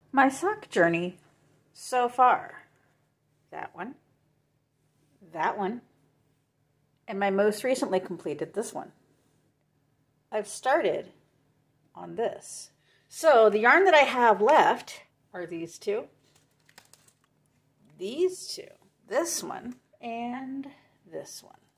my sock journey so far. That one, and my most recently completed this one. I've started on this. So the yarn that I have left are these two, this one, and this one.